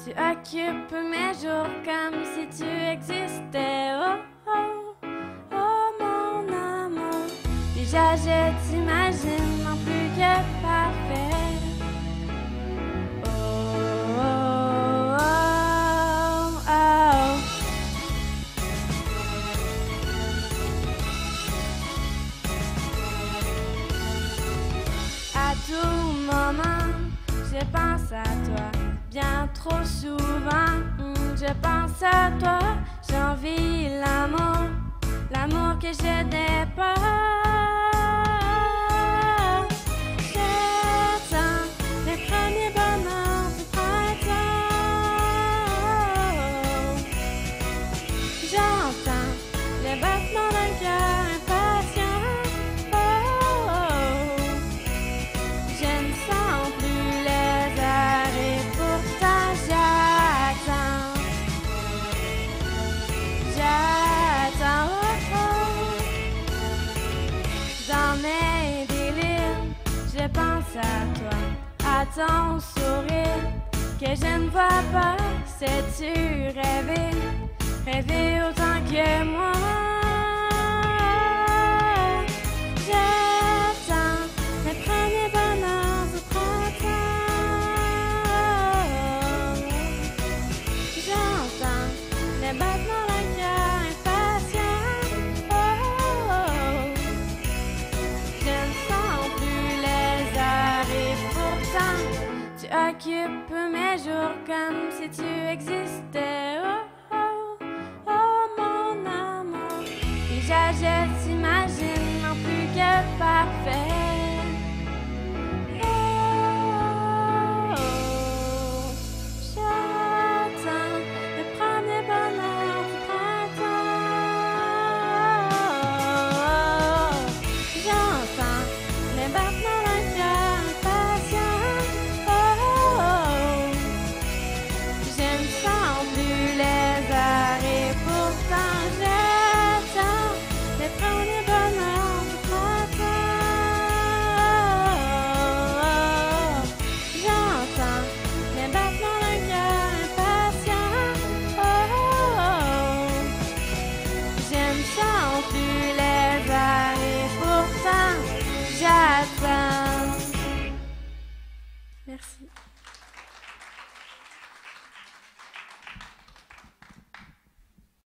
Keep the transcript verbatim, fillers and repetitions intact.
Tu occupes mes jours comme si tu existais. Oh, oh, oh mon amour. Déjà je t'imagine en plus que parfait. Oh, oh, oh, oh. À tout moment, je pense à toi. Bien trop souvent, mm, je pense à toi. J'envie l'amour, l'amour que je n'ai pas. J'attends le premier bonheur du printemps. J'entends le battement d'un cœur impatient. Oh, oh. Je ne sens plus les arrêts, pourtant j'attends. J'attends, oh, oh. Dans mes délires, je pense à toi, à ton sourire que je ne vois pas. Sais-tu rêver, rêver autant que moi? J'attends le premier bonheur du printemps. J'entends le battement d'un cœur impatient. Oh, oh. Je ne sens plus les arrêts, pourtant tu occupes mes jours comme si tu existais. Oh, oh, oh mon amour. Déjà je t'imagine en plus que parfait.